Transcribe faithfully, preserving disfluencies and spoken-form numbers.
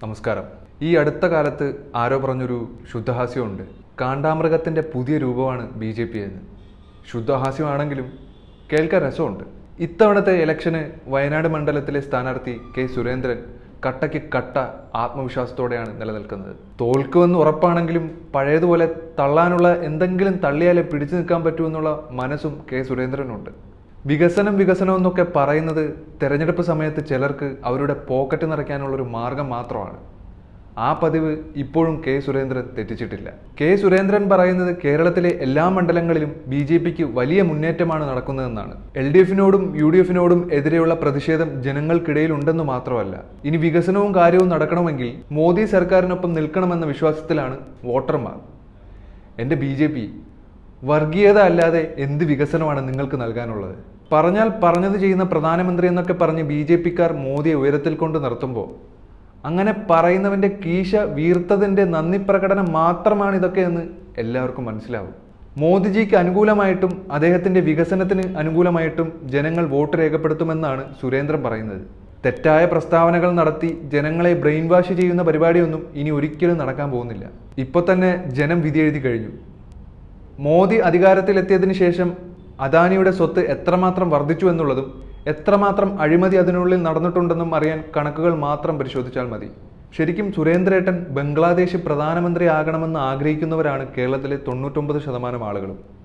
നമസ്കാരം. ഈ അടുത്ത കാലത്ത് ആരോ പറഞ്ഞൊരു ശുദ്ധഹാസ്യമുണ്ട്. കാണ്ടാമൃഗത്തിൻ്റെ പുതിയ രൂപമാണ് ബി ജെ പി എന്ന്. ശുദ്ധഹാസ്യമാണെങ്കിലും കേൾക്കാൻ രസമുണ്ട്. ഇത്തവണത്തെ ഇലക്ഷന് വയനാട് മണ്ഡലത്തിലെ സ്ഥാനാർത്ഥി കെ സുരേന്ദ്രൻ കട്ടയ്ക്ക് കട്ട ആത്മവിശ്വാസത്തോടെയാണ് നിലനിൽക്കുന്നത്. തോൽക്കുമെന്ന് ഉറപ്പാണെങ്കിലും പഴയതുപോലെ തള്ളാനുള്ള എന്തെങ്കിലും തള്ളിയാലേ പിടിച്ചു നിൽക്കാൻ പറ്റുമെന്നുള്ള മനസ്സും കെ സുരേന്ദ്രനുണ്ട്. വികസനം വികസനം എന്നൊക്കെ പറയുന്നത് തെരഞ്ഞെടുപ്പ് സമയത്ത് ചിലർക്ക് അവരുടെ പോക്കറ്റ് നിറയ്ക്കാനുള്ളൊരു മാർഗം മാത്രമാണ്. ആ പതിവ് ഇപ്പോഴും കെ സുരേന്ദ്രൻ തെറ്റിച്ചിട്ടില്ല. കെ സുരേന്ദ്രൻ പറയുന്നത് കേരളത്തിലെ എല്ലാ മണ്ഡലങ്ങളിലും ബി ജെ പിക്ക് വലിയ മുന്നേറ്റമാണ് നടക്കുന്നതെന്നാണ്. എൽ ഡി എഫിനോടും യു ഡി എഫിനോടും എതിരെയുള്ള പ്രതിഷേധം ജനങ്ങൾക്കിടയിൽ ഉണ്ടെന്ന് മാത്രമല്ല, ഇനി വികസനവും കാര്യവും നടക്കണമെങ്കിൽ മോദി സർക്കാരിനൊപ്പം നിൽക്കണമെന്ന വിശ്വാസത്തിലാണ് വോട്ടർമാർ. എൻ്റെ ബി ജെ പി, വർഗീയത അല്ലാതെ എന്ത് വികസനമാണ് നിങ്ങൾക്ക് നൽകാനുള്ളത്? പറഞ്ഞാൽ പറഞ്ഞത് ചെയ്യുന്ന പ്രധാനമന്ത്രി എന്നൊക്കെ പറഞ്ഞ് ബി ജെ പിക്കാർ മോദിയെ ഉയരത്തിൽ കൊണ്ട് നിർത്തുമ്പോൾ അങ്ങനെ പറയുന്നവൻ്റെ കീശ വീർത്തതിൻ്റെ നന്ദി പ്രകടനം മാത്രമാണ് ഇതൊക്കെ എന്ന് എല്ലാവർക്കും മനസ്സിലാവും. മോദിജിക്ക് അനുകൂലമായിട്ടും അദ്ദേഹത്തിൻ്റെ വികസനത്തിന് അനുകൂലമായിട്ടും ജനങ്ങൾ വോട്ട് രേഖപ്പെടുത്തുമെന്നാണ് സുരേന്ദ്രൻ പറയുന്നത്. തെറ്റായ പ്രസ്താവനകൾ നടത്തി ജനങ്ങളെ ബ്രെയിൻ വാഷ് ചെയ്യുന്ന പരിപാടിയൊന്നും ഇനി ഒരിക്കലും നടക്കാൻ പോകുന്നില്ല. ഇപ്പോൾ തന്നെ ജനം വിധി എഴുതി കഴിഞ്ഞു. മോദി അധികാരത്തിലെത്തിയതിനു ശേഷം അദാനിയുടെ സ്വത്ത് എത്രമാത്രം വർദ്ധിച്ചു എന്നുള്ളതും എത്രമാത്രം അഴിമതി അതിനുള്ളിൽ നടന്നിട്ടുണ്ടെന്നും അറിയാൻ കണക്കുകൾ മാത്രം പരിശോധിച്ചാൽ മതി. ശരിക്കും സുരേന്ദ്രേട്ടൻ ബംഗ്ലാദേശ് പ്രധാനമന്ത്രി ആകണമെന്ന് ആഗ്രഹിക്കുന്നവരാണ് കേരളത്തിലെ തൊണ്ണൂറ്റൊമ്പത് ശതമാനം ആളുകളും.